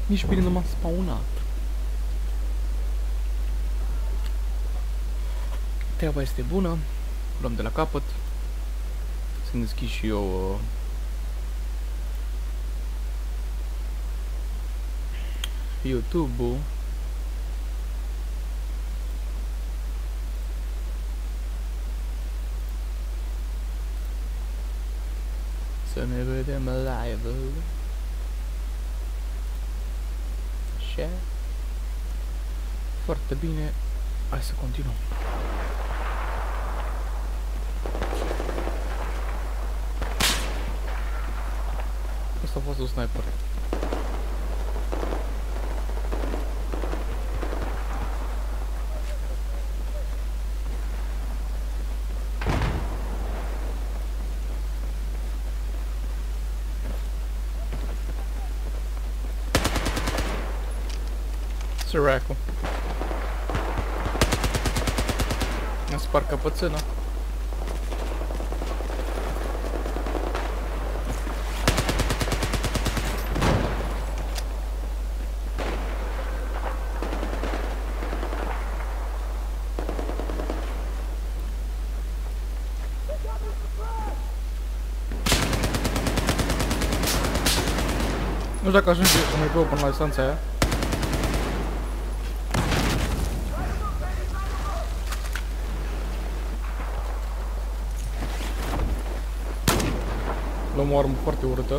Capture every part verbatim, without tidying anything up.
Nici bine nu m-am spawnat. Treaba este bună. Luăm de la capăt. Să-mi deschid și eu uh, YouTube-ul. Să ne vedem live-ul. Așa. Foarte bine. Hai să continuăm. Asta a fost un sniper. Săracu. Ne spar căpățâna. Nu știu dacă ajunge mai greu până la distanța aia. Luăm o armă foarte urâtă.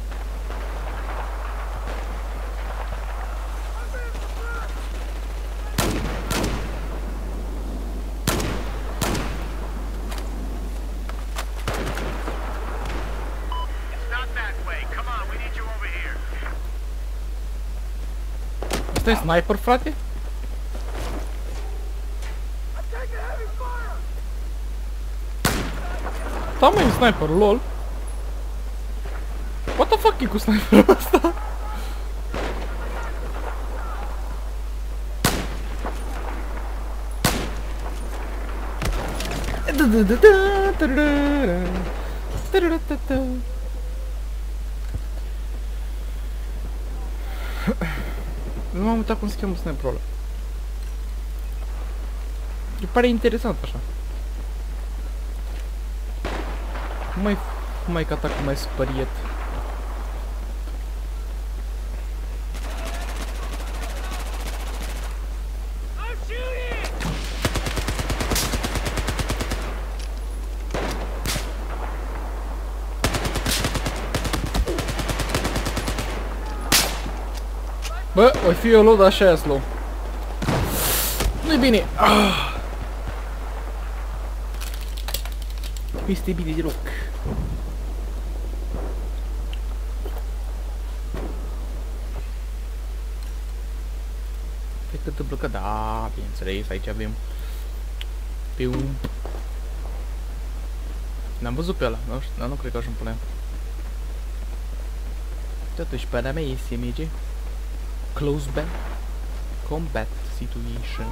Asta e sniper, frate? Da, mă, e sniper, lol. What the fuck e cu sniperul ăsta? Nu m-am uitat cum se cheamă sniperul ăla. Mi pare interesant așa. Mai mai că atac mai spăriet. Bă, o fi eu low, dar așa e slow. Nu-i bine. Ah. Nu este bine deloc. Pe cât întâmplă că da, bineînțeles, aici avem pe un... N-am văzut pe ăla, nu știu, dar nu cred că ajung până aia. Totuși, pe mea este M G. Close back combat situation.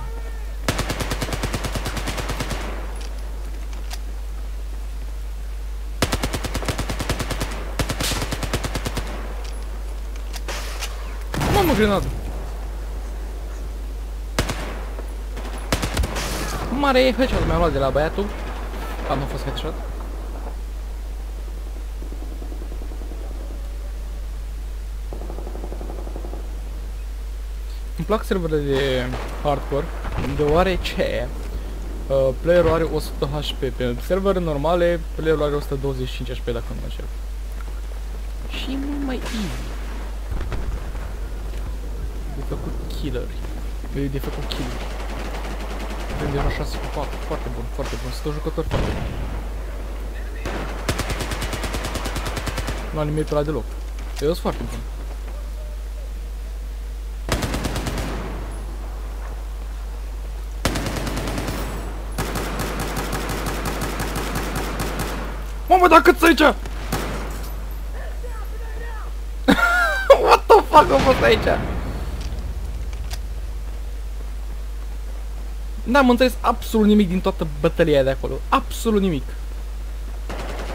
Mamă, grenadă! Mare e headshot, mi-am luat de la băiatul. Am nu fost headshot. Îmi plac serverele de hardcore, deoarece uh, playerul are o sută H P. Pe servere normale, playerul are o sută douăzeci și cinci H P dacă nu mă înșel. Și e mult mai easy de făcut killeri. De, de făcut killeri. Avem deja șase cu patru, foarte bun, foarte bun. Sunt jucători foarte bun. Nu am nimic pe ăla deloc. Eu sunt foarte bun. Mamă, dar cât aici? What the fuck a fost aici? N-am înțeles absolut nimic din toată bătălia de acolo. Absolut nimic.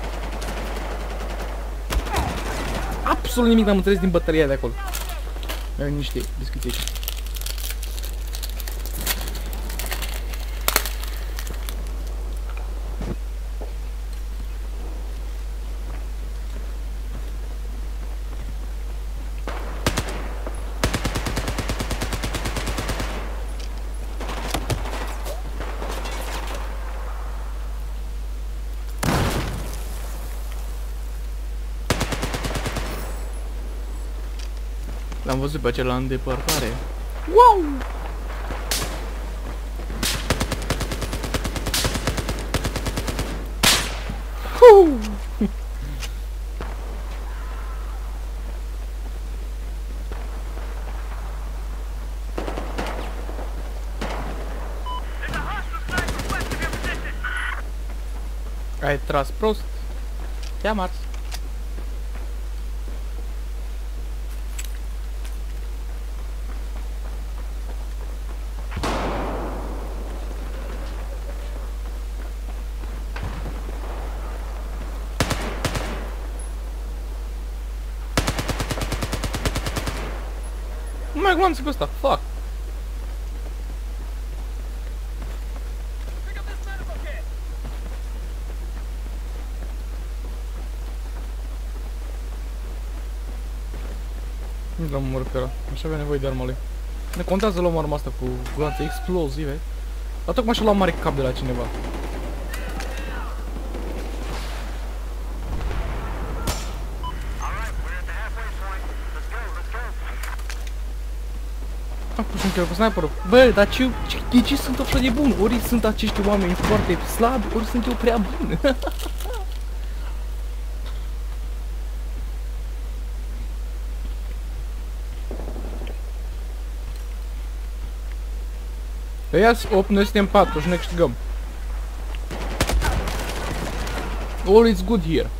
Absolut nimic n-am înțeles din bătălia de acolo. Avem niște biscuite aici. L-am văzut pe acela în depărtare. Wow! Huu! Ai tras prost. Te-am ars. Nu mai glanță pe ăsta, fuck! Nu l-am omorât pe ăla, așa avea nevoie de arma lui. Ne contează să luăm arma asta cu glanțe explozive. Dar tocmai și-a luat mare cap de la cineva. Am pus un kill cu sniperul. Bă, dar ce, ce, de ce sunt așa de bun? Ori sunt acești oameni foarte slabi, ori sunt eu prea bun. Pe ia-ți opt, noi suntem patru și ne câștigăm. All is good here.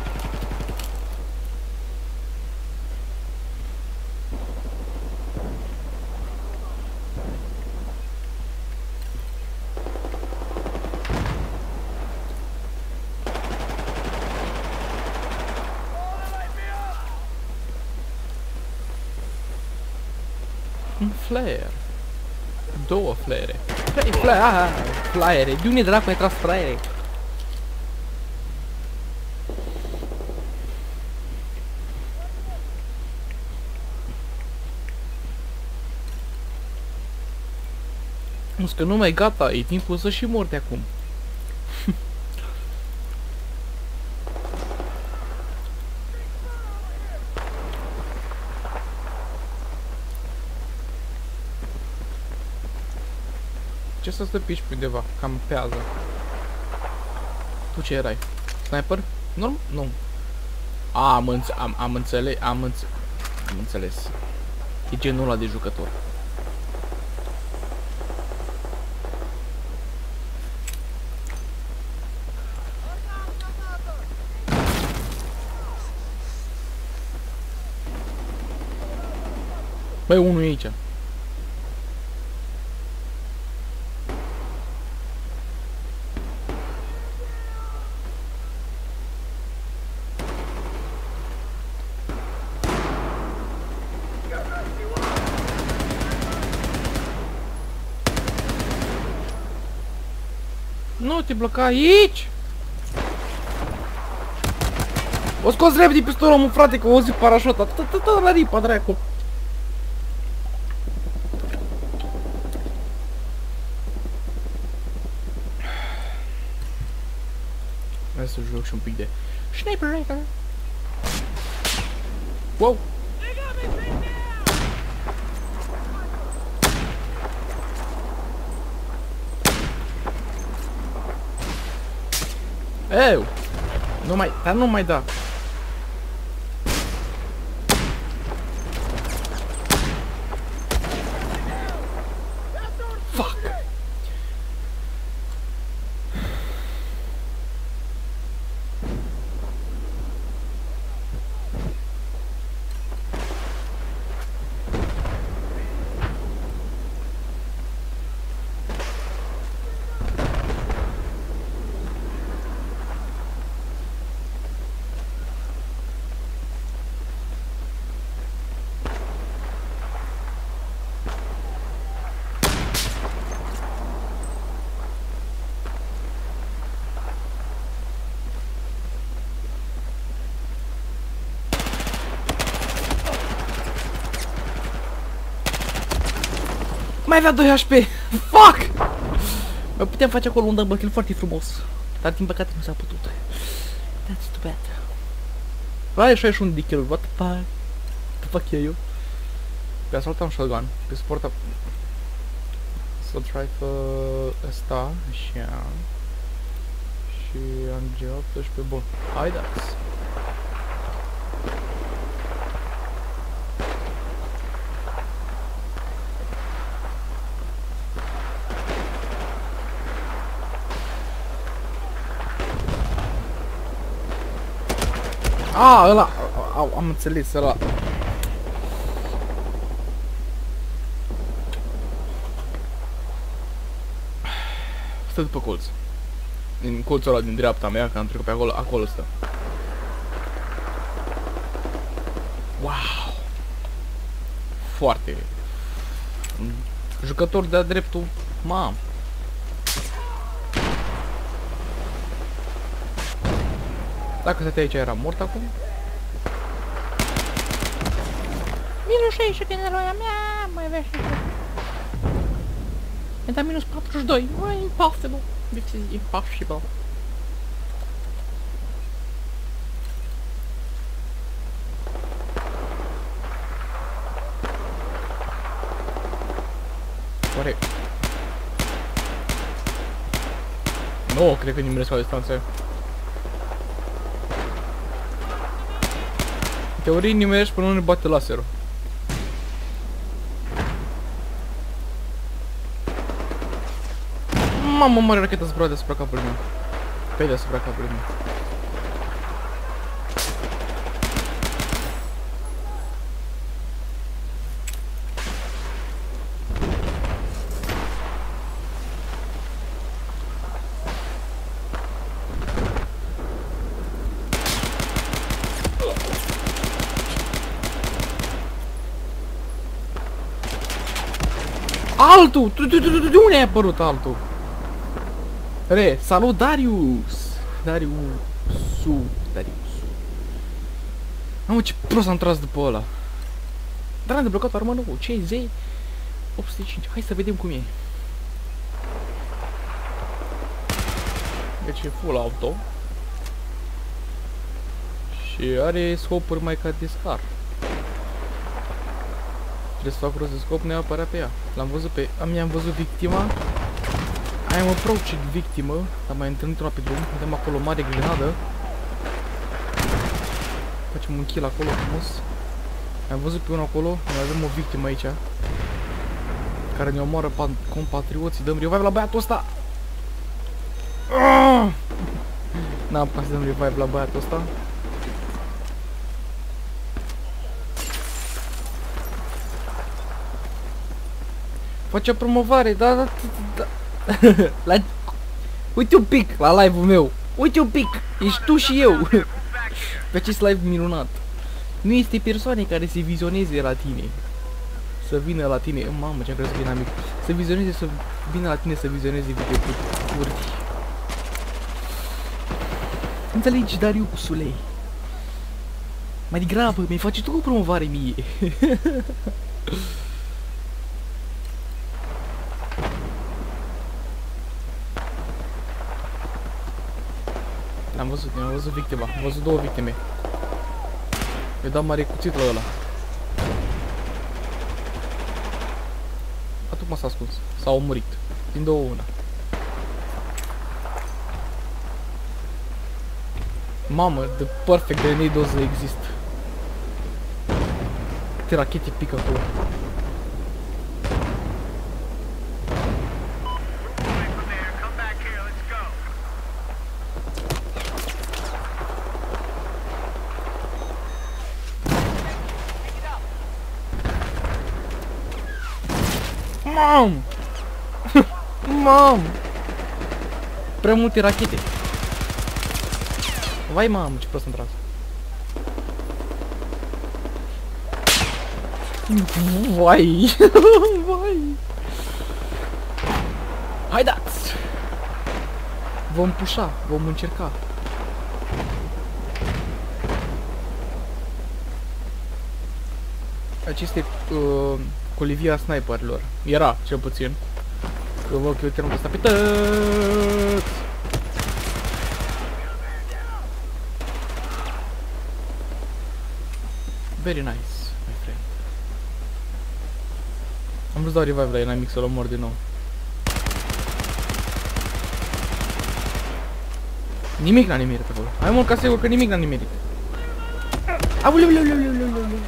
Un flare. Două flare. Trei flare. Ah, flare. De unde dracu ai tras flare? Nu, că nu mai gata, e timpul să și mor de acum. Ce să stă piși pe undeva? Cam pe ază. Tu ce erai? Sniper? Norm? Nu. A, am, înțe am, am înțeles, am, înțe am înțeles. E genul ăla de jucător. Băi, unul e aici. Nu te bloca aici! O scos repede pistolul, mă, frate, că o zi parașota. Tot la ripa, dracu. Hai să joc și un pic de Sniper Rifle. Wow! Eu! Nu mai, dar nu mai da. Fuck! Mai avea doi H P! Fuck! Mai puteam face acolo un double kill foarte frumos. Dar din păcate nu s-a putut. That's too bad. Vai, șaizeci și unu de kill, what the fuck? What the fuck e eu? Pe asalt am shotgun, pe sport am... Să drive ăsta, așa. Și am G optsprezece, bun. Haideți! Ah, ăla! Au, am înțeles, ăla. Stă după colț. Din colțul ăla din dreapta mea, că am trecut pe acolo, acolo stă. Wow! Foarte... Jucător de-a dreptul... Mam! Dacă stătea aici era mort acum. Minus șaizeci de eroia mea, mai avea și mi-a dat minus patruzeci și doi. Why impossible? This is impossible. Oare... Nu, cred că nimeresc la distanță. În teorie nimerești până nu ne bate laserul. Mamă, mare rachetă zbura deasupra capului meu. Pe deasupra capului meu. Altul! De unde ai apărut altul? Re, salut Darius! Darius... Su... Darius... Mamă, ce prost am tras după ăla! Dar am deblocat armă nouă, C Z opt sute cinci, hai să vedem cum e. Deci e full auto. Și are scopuri mai ca de scar. Trebuie să fac rost de scop neapărat pe ea. L-am văzut pe... Am i-am văzut victima. Am approached victimă. Am mai întâlnit una pe drum. Vedem acolo mare grenadă. Facem un kill acolo frumos. Am văzut pe unul acolo. Mai avem o victimă aici. Care ne omoară compatrioții. Dăm revive la băiatul ăsta. N-am apucat să dăm revive la băiatul ăsta. Face promovare, da, da, da. La... Uite un pic la live-ul meu. Uite un pic. Ești tu și eu. Pe acest live minunat. Nu este persoane care se vizioneze la tine. Să vină la tine. Mamă, ce-am crezut că e amic. Să vizioneze, să vină la tine să vizioneze videoclipuri. Înțelegi, Dariusule? Mai degrabă, mi-ai face tu o promovare mie. Am văzut, am văzut victima, am văzut două victime. I-a dat mare cuțit la ăla. Atunci s-a ascuns, s-a omurit. Din două una. Mamă, the perfect grenade o să există. Câte rachete pică acolo. Mam! Mam! Prea multe rachete. Vai, mamă, ce prost am tras. Vai! Vai! Haideți! Vom pușa, vom încerca. Aceste uh, colivia sniperilor. Era, cel puțin. Că văd că eu termenul ăsta pe tăți. Very nice, my friend. Am vrut să dau revive la Dynamic să-l omor din nou. Nimic n-a nimerit acolo. Hai mult ca sigur că nimic n-a nimerit. Auleu.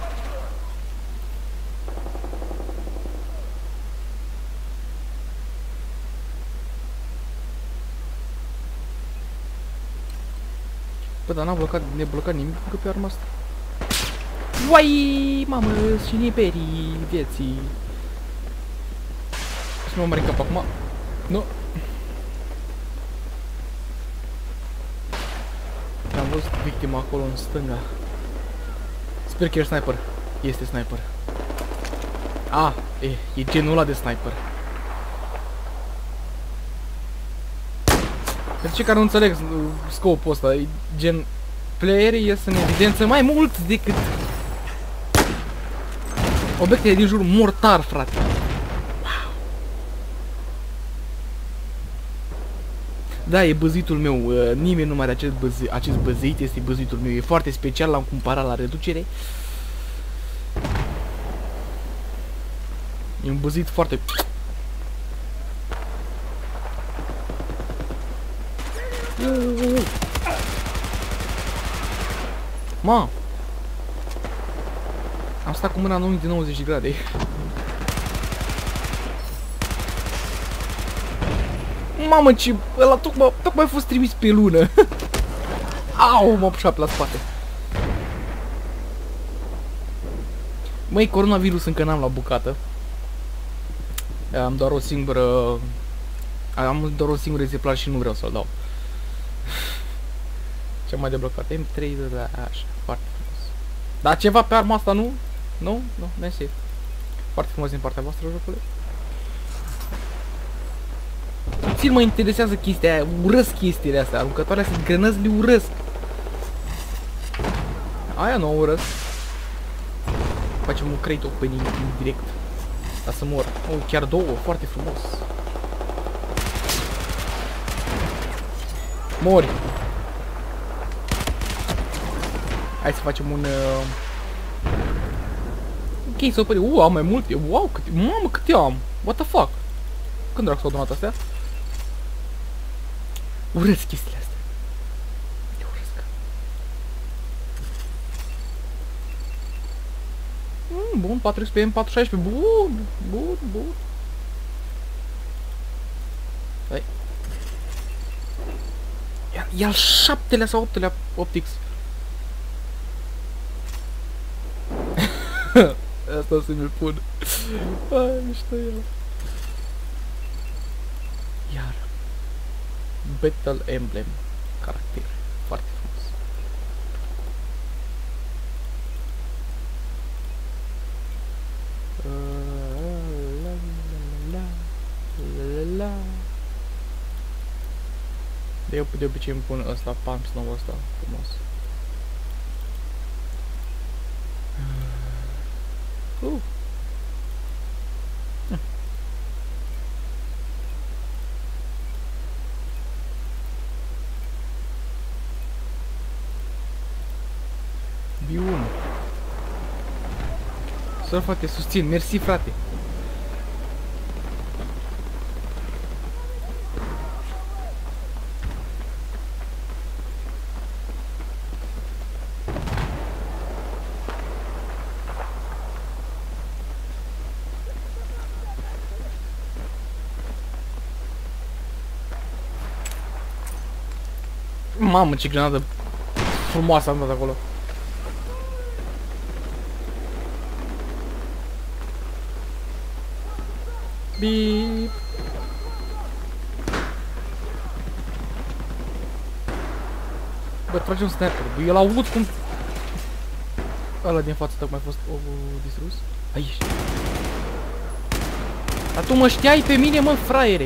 Bă, dar n-a blocat, ne blocat nimic încă pe arma asta. Uai, mamă, și niperii vieții. Să mă mărim cap acum. Nu. Am văzut victima acolo în stânga. Sper că e sniper. Este sniper. Ah, e, e genul ăla de sniper. Pentru cei care nu înțeleg scopul ăsta, e gen playerii ies în evidență mai mult decât obiectele din jur mortar, frate. Wow. Da, e băzitul meu, uh, nimeni nu mai are acest, băzi, acest băzit, este băzitul meu, e foarte special, l-am cumpărat la reducere. E un băzit foarte... Ma! Am stat cu mâna în unghi de nouăzeci de grade. Mamă, ce... ăla tocmai, tocmai a fost trimis pe lună. Au, m-a pușat pe la spate. Măi, coronavirus încă n-am la bucată. Am doar o singură... Am doar o singură exemplar și nu vreau să-l dau. Ce mai deblocat? M trei de la... Așa, foarte frumos. Dar ceva pe arma asta, nu? Nu? Nu, mersi. Foarte frumos din partea voastră, jocule. Puțin mă interesează chestia aia, urăsc chestiile astea, aruncătoarele astea, grănăzi le urăsc. Aia nu o urăsc. Facem un crate opening direct. Ca să mor. Oh, chiar două, foarte frumos. Mori. Hai să facem un... Uh... Ok, să pări. Uh, am mai multe. Wow, câte... Mamă, câte am. What the fuck? Când dracu s-au donat astea? Urăsc chestiile astea. Le urăsc. Mm, bun, patru X P M, patru șaisprezece. Bun, bun, bun. Hai. E al șaptelea sau optelea optics. Asta să mi-l pun. Ai, mișto el. Iar Battle Emblem. Caracter. Foarte frumos. De eu de obicei îmi pun ăsta, pumps nou ăsta, frumos. Uh. Hm. B unu. Să frate, susțin, mersi frate. Mamă, ce grenadă frumoasă am dat acolo. Bip. Bă, trage un sniper. Bă, el aud cum... Ăla din față tocmai a fost o, distrus. Aici. Dar tu mă știai pe mine, mă, fraiere.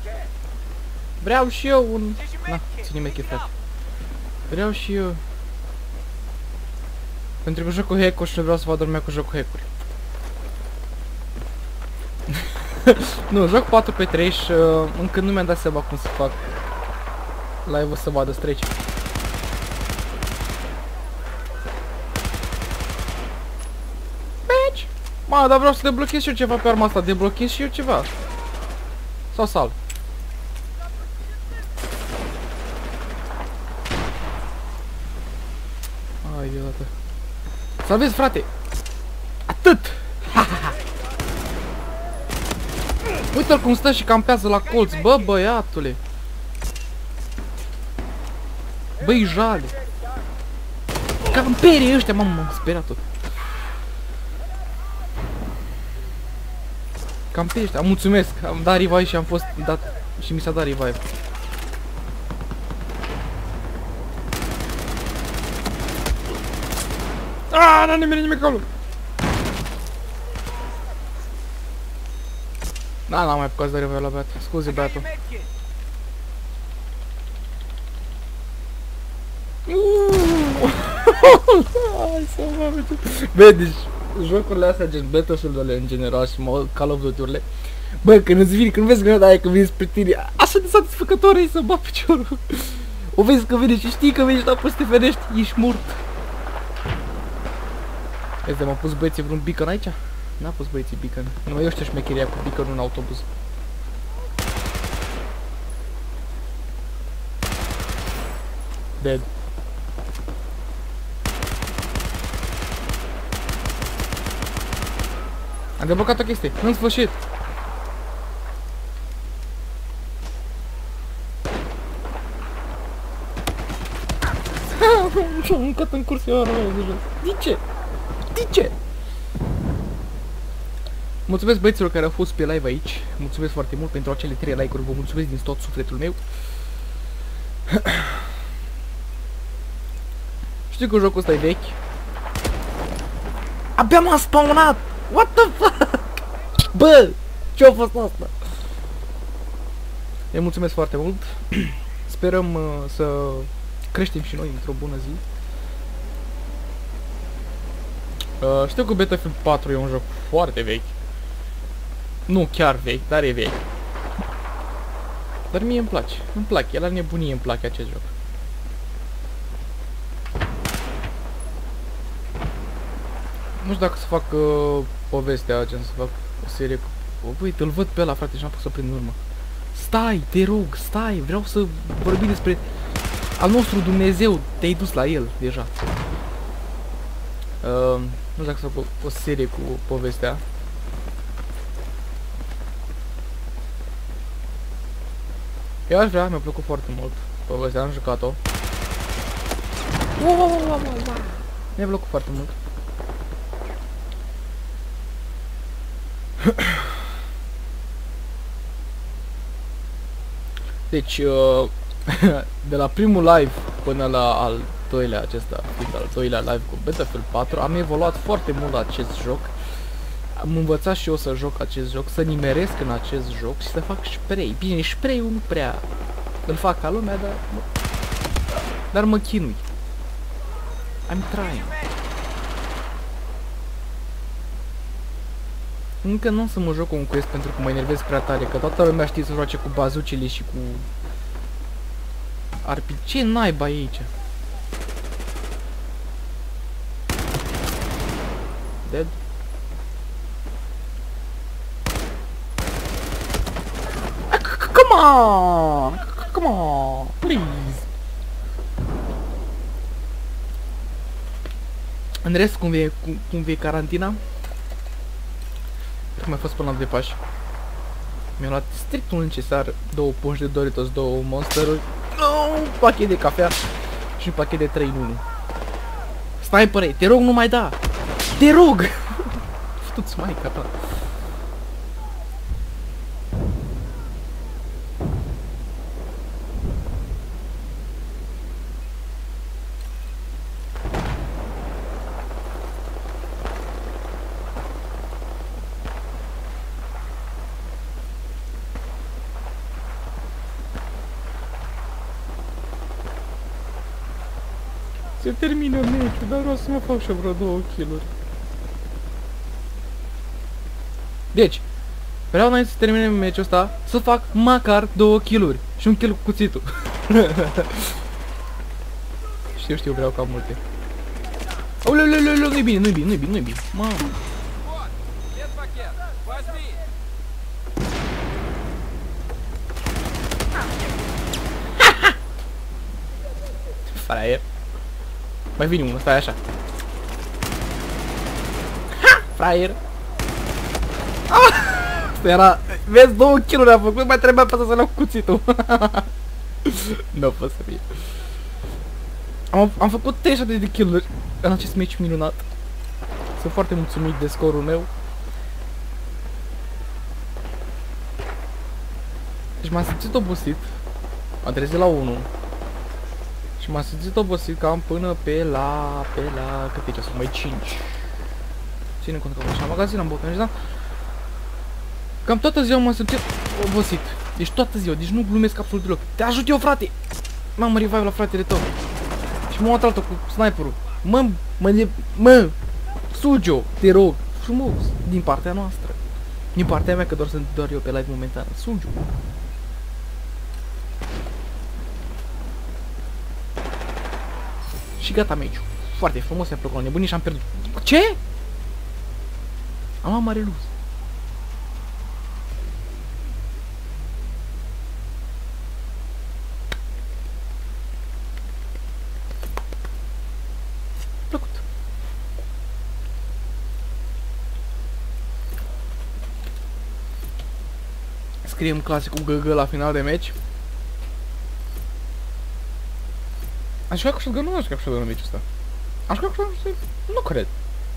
Vreau și eu un... Na, ține-mi frate. Vreau și eu Pentru că joc cu hack-uri și nu vreau să vă dormea cu joc cu hack-uri. Nu, joc patru pe trei și uh, încă nu mi-am dat seama cum să fac live-ul să vadă strece. Bitch! Ma, dar vreau să deblochez și eu ceva pe arma asta, deblochez și eu ceva. Sau sal. Ai, iată. Salvezi, frate! Atât! Uite-l cum stă și campează la colț, bă, băiatule! Băi, jale! Camperii ăștia, mamă, m-am speriat tot. Camperii ăștia, mulțumesc, am dat revive și am fost dat și mi s-a dat revive. Aaaa, n-a nimeni nimic acolo! Da, n-am mai apucat să dă revive la beat, scuze beatul. Hai să mă uite. Bă, deci jocurile astea gen Battlefield-urile în general și Call of Duty-urile, bă, când îți vine, când vezi grenada aia, când vine spre tine, așa de satisfăcător e să bat piciorul. O vezi că vine și știi că vine și la poți să te ferești, ești mort. Vezi, m-au pus băieții vreun beacon aici? N-a pus băieții beacon. Numai eu știu șmecheria cu beacon în autobuz. Dead. Am deblocat o chestie, în sfârșit. Am mâncat în cursioara mea de jos. De ce? De ce? Mulțumesc băieților care au fost pe live aici. Mulțumesc foarte mult pentru acele trei like-uri. Vă mulțumesc din tot sufletul meu. Știu că jocul ăsta e vechi. Abia m-am spawnat! What the fuck? Bă! Ce-a fost asta? Îi mulțumesc foarte mult. Sperăm uh, să creștem și noi într-o bună zi. Uh, știu că Battlefield patru e un joc foarte vechi. Nu chiar vechi, dar e vechi. Dar mie îmi place. Îmi place, la nebunie îmi place acest joc. Nu știu dacă să fac uh, povestea, gen să fac o serie cu... Uite, îl văd pe ăla, frate, și n-am pus să prind în urmă. Stai, te rog, stai, vreau să vorbim despre al nostru Dumnezeu. Te-ai dus la el, deja. Uh, nu știu dacă să fac o, o serie cu povestea. Eu aș vrea, mi-a plăcut foarte mult povestea, am jucat-o. Mi-a plăcut foarte mult. Deci, uh, de la primul live până la al doilea acesta, al doilea live cu Battlefield patru, am evoluat foarte mult la acest joc. Am învățat și eu să joc acest joc, să nimeresc în acest joc și să fac spray. Bine, spray-ul nu prea îl fac ca lumea, dar mă, dar mă chinui. I'm trying. Încă nu o să mă joc un quest pentru că mă enervez prea tare, că toată lumea știe să joace cu bazucile și cu R P G. Ce naiba e aici? Dead? Come on! Come on! Please! În rest, cum e, cum, cum e carantina? Cum a fost până la doi pași. Mi-am luat strictul necesar, două pungi de Doritos, două Monster-uri, un pachet de cafea și un pachet de trei în unu. Sniper- ei, te rog, nu mai da! Te rog! Fătuți maica ta! Se termină meciul, dar vreau să mă fac și vreo două kill-uri. Deci, vreau înainte să termine meciul ăsta să fac măcar două kill-uri și un kill cu cuțitul. Știu, știu, vreau cam multe. Aoleu, nu-i bine, nu-i bine, nu-i bine, nu-i bine. Mamă. Fraier. Mai vine unul, stai așa. Ha! Fraier. Ah! Era... Vezi, două kill-uri am făcut, mai trebuia pe să-l iau cu cuțitul. Nu pot să fie. Am, am făcut treizeci și șapte de kill-uri în acest meci minunat. Sunt foarte mulțumit de scorul meu. Deci m-am simțit obosit. Am trezit la unu. Și m-am simțit obosit cam până pe la... pe la... cât e ceasul? Mai cinci. Ține cont că am așa magazin, am băut, da? Cam toată ziua m-am simțit obosit. Deci toată ziua, deci nu glumesc absolut deloc. Te ajut eu, frate! M-am revive la fratele tău. Și m-am luat cu sniperul. Mă, mă, mă, sugi-o, te rog, frumos, din partea noastră. Din partea mea, că doar sunt doar eu pe live momentan. Sugi-o. Și gata meciul. Foarte frumos, mi-a plăcut la nebunii și am pierdut. Ce? Am luat mare luz. Plăcut. Scriem clasicul G G la final de meci. Aș juca cu shotgun, nu aș juca cu shotgun în meciul ăsta. Aș juca cu shotgun, nu cred.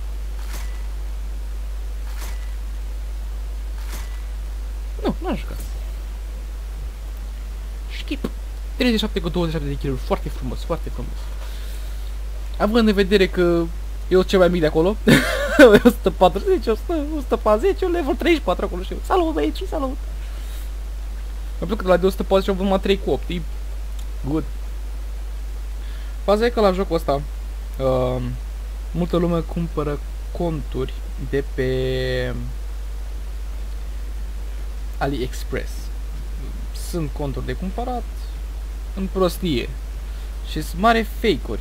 Nu, nu aș juca. Skip. treizeci și șapte cu douăzeci și șapte de kill-uri, foarte frumos, foarte frumos. Având în vedere că eu sunt cel mai mic de acolo, o sută patruzeci, o sută, o sută patruzeci, eu level treizeci și patru acolo și eu. Salut băieți, salut! Mi-a plăcut la de o sută patruzeci au văzut numai trei cu opt, e good. Faza e că la jocul ăsta uh, multă lume cumpără conturi de pe AliExpress. Sunt conturi de cumpărat în prostie și sunt mare fake-uri.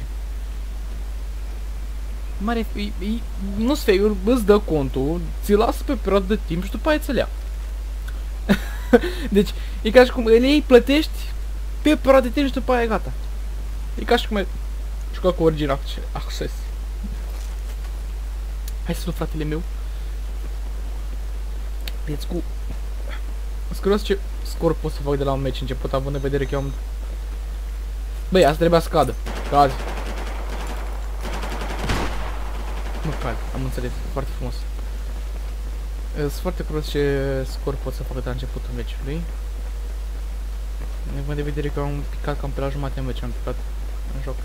Mare nu-s fake-uri, îți dă contul, ți-l lasă pe perioadă de timp și după aia ți-l ia. Deci e ca și cum îl iei, plătești pe perioadă de timp și după aia e gata. E ca și cum ai jucat cu Origin Access. Hai să luăm fratele meu. Let's go. Sunt curios ce scor pot să fac de la un meci început, având în vedere că eu am... Băi, asta trebuia să cadă. Cazi. Nu cad, am înțeles, foarte frumos. Sunt foarte curios ce scor pot să fac de la începutul meciului. Având în vedere că am picat cam pe la jumătate în meci, am picat în joc.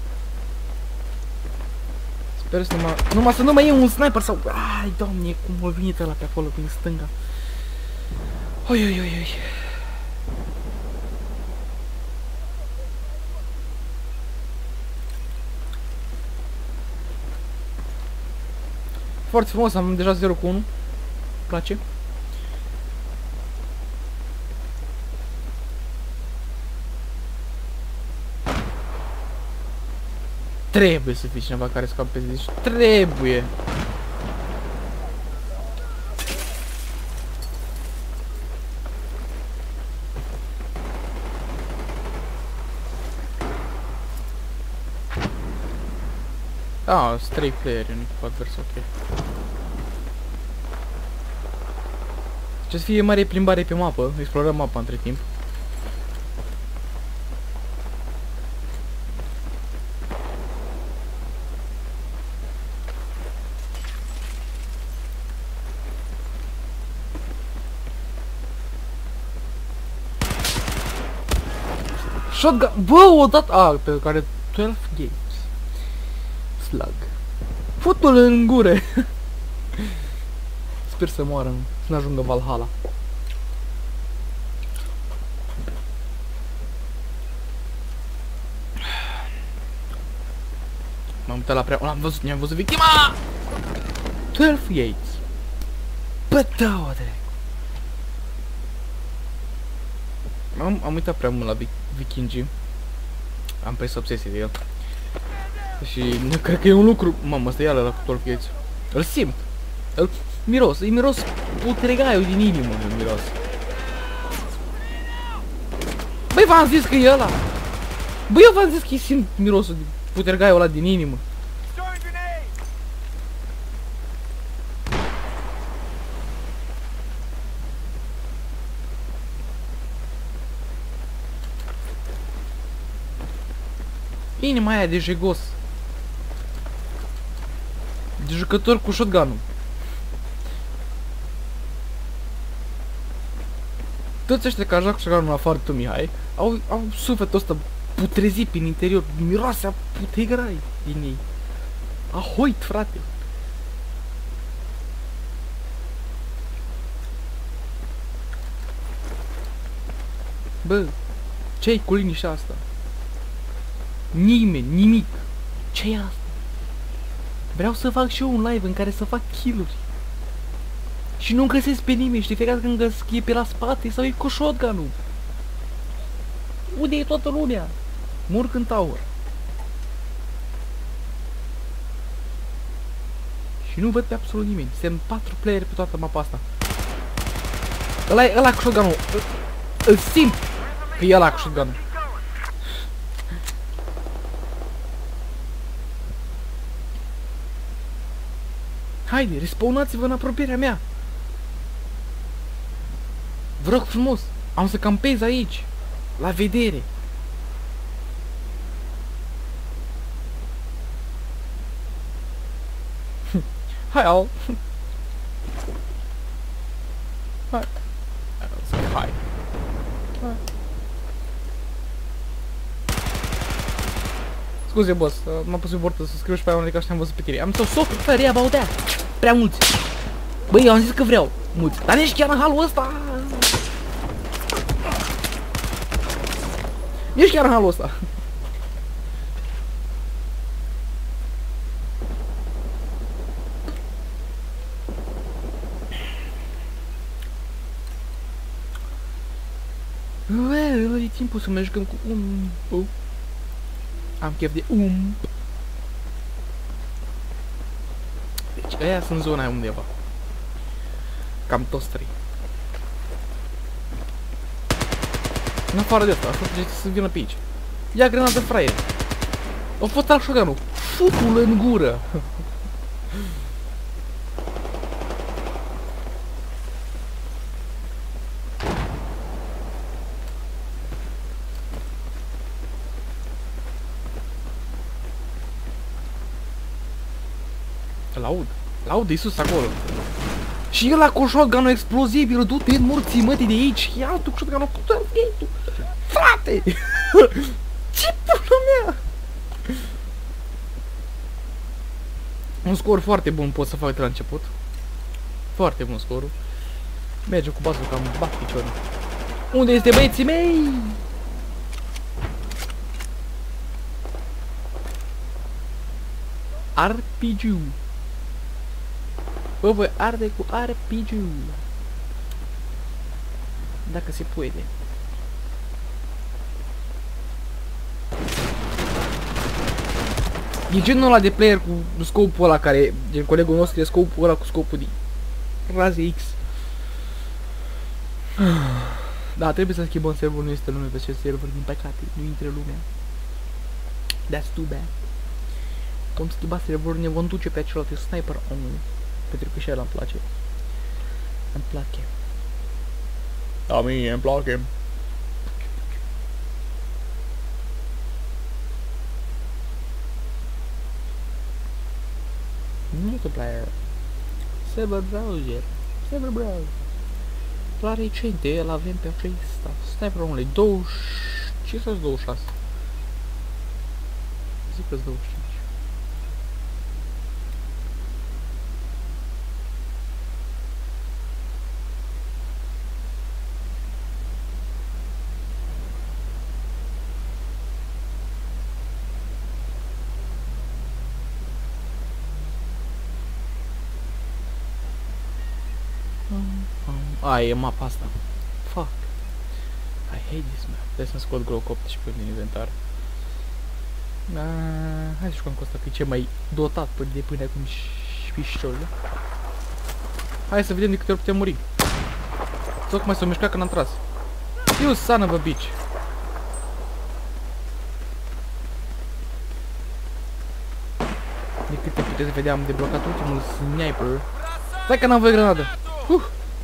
Sper să numai, numai să nu mai e un sniper sau... Ai, doamne, cum o vine ăla pe acolo, prin stânga. Oi, oi, oi, oi. Foarte frumos, am deja zero cu unu. Place. Trebuie să fie cineva care scapă, deci trebuie. Ah, sunt trei playeri în echipa adversă, ok. Ce să fie mare plimbare pe mapă, explorăm mapa între timp. Shotgun, bă, o dată, a, pe care doisprezece games. Slug. Fut-l în gură. Sper să moară, să nu ajungă Valhalla. M-am uitat la prea... L-am văzut, mi-am văzut victima! twelve Yates. Bă, da-o, dracu. Am, am uitat prea mult la vikingii. Am prins obsesie de el. Și nu cred că e un lucru. Mamă, ăsta e ala la cu twelve Yates. Îl simt. Îl miros, îi miros putregaiul din inimă, îl miros. Băi, v-am zis că e ăla. Băi, eu v-am zis că îi simt mirosul din putregaiul ăla din inimă. Inima aia de jegos. De jucător cu shotgun-ul. Toți ăștia care joacă shotgun-ul afară tu, Mihai, au, au sufletul ăsta putrezit prin interior. Miroase a putegrai din ei. A hoit, frate. Bă, ce-i cu liniștea asta? Nimeni, nimic. Ce e asta? Vreau să fac și eu un live în care să fac kill-uri. Și nu găsesc pe nimeni, știi, fiecare când găsesc e pe la spate sau e cu shotgun-ul. Unde e toată lumea? Murc în tower. Și nu văd pe absolut nimeni. Sunt patru player pe toată mapa asta. Ăla e ăla cu shotgun-ul. Îl simt că e ăla cu shotgun-ul. Haide, respawnați-vă în apropierea mea. Vă rog frumos, am să campez aici. La vedere. Hai, Al. Hai. Hai. Hai. Scuze, boss, m-am pus important să scriu și pe aia unde că așa am văzut pe tine. Am so so fără ea baudea. Prea mulți. Băi, eu am zis că vreau mulți, dar nici chiar în halul ăsta. Nici chiar în halul ăsta. Bă, e timpul să mai jucăm cu un... Oh. Am chef de um. Deci aia sunt zona aia undeva. Cam toți trei. În afară de asta, asta trebuie să vină pe aici. Ia grenadă, fraier. A fost al shotgun-ul. Futul în gură. L-aud. L-aud de sus acolo. Și ăla cu shotgun-ul explozibil, du-te în morții mătii de aici. E altul cu shotgun-ul cu targetul. Frate! Ce pula mea? Un scor foarte bun pot să fac de la început. Foarte bun scorul. Merge cu basul cam bat piciorul. Unde este băieții mei? R P G. Bă, voi arde cu R P G. Dacă se poate. E genul ăla de player cu scopul ăla care, gen colegul nostru, e scopul ăla cu scopul de raze X. Da, trebuie să schimbăm serverul, nu este lume pe acest server, din păcate, nu intră lumea. That's too bad. Vom schimba serverul, ne vom duce pe același sniper only. Pentru că și el îmi place. Îmi place. Da, mie îmi place. Multiplayer. Server browser. Server browser. La recente îl avem pe acesta. Sniper only. douăzeci. Ce să-ți douăzeci și șase? Zic că-ți douăzeci și cinci. A, e mapa asta. Fuck. I hate this map. Trebuie să-mi scot Glock optsprezece din inventar. Da, hai să jucăm cu asta, că e cel mai dotat până de până acum șpișciol, da? Hai să vedem de câte ori putem muri. Tocmai s-o mișcat când am tras. You son of a bitch. De câte puteți vedea, am deblocat ultimul sniper. Stai că n-am voie granadă. Uh.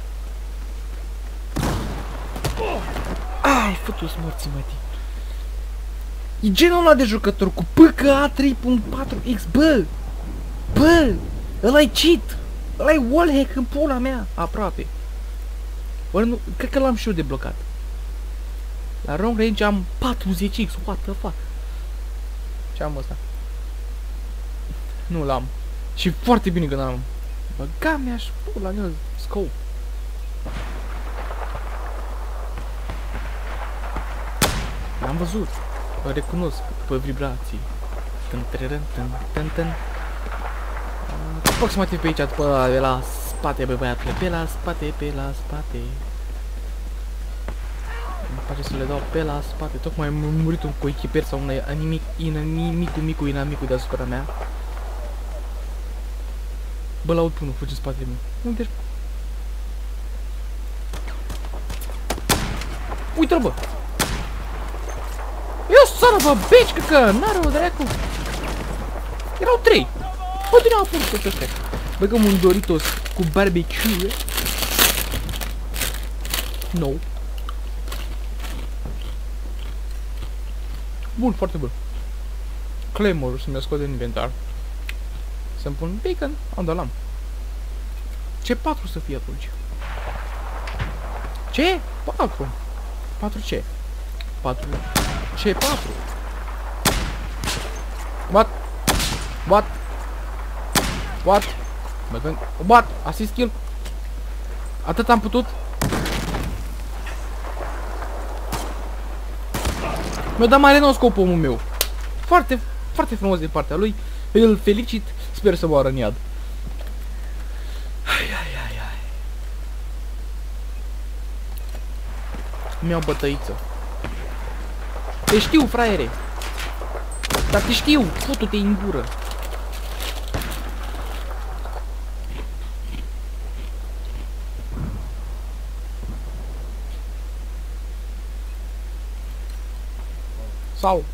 Ai, fătus morții, mătii. E genul ăla de jucător cu P K A trei punct patru X, bă! Bă! Ăla-i cheat! Ăla-i wallhack în pula mea! Aproape. Oare nu, cred că l-am și eu deblocat. La long range am patruzeci X, what the fuck? Ce am ăsta? Nu l-am. Și foarte bine că n-am. Băga mi-aș pula în el scope. L-am văzut. Îl recunosc pe vibrații. Aproximativ pe aici, după de la spate, bă, băiatule, pe la spate, pe la spate. Îmi place să le dau pe la spate. Tocmai am murit un coechiper sau un inamic, inamicul, micul, inamicul deasupra mea. Bă, l-aud pe unul, fugi în spatele meu. Unde-și? Uite-l, bă! Eu son of a bitch, că n-are o dracu! Erau trei! Bă, din au fost toți ăștia! Băgăm un Doritos cu barbecue. No. Bun, foarte bun. Claymore să-mi scot din inventar. Să-mi pun bacon. Am dat l-am. Ce patru să fie atunci? Ce? patru. patru ce? patru. Ce patru? What? What? What? Băgând. What? Assist kill? Atât am putut? Mi-a dat mare nou scop omul meu. Foarte, foarte frumos de partea lui. Îl felicit. Sper să moară în iad. Ai, ai, ai, ai. Mi-au bătăiță. Te știu, fraiere. Dar te știu. Futu-te în gură. Sau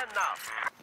Enough.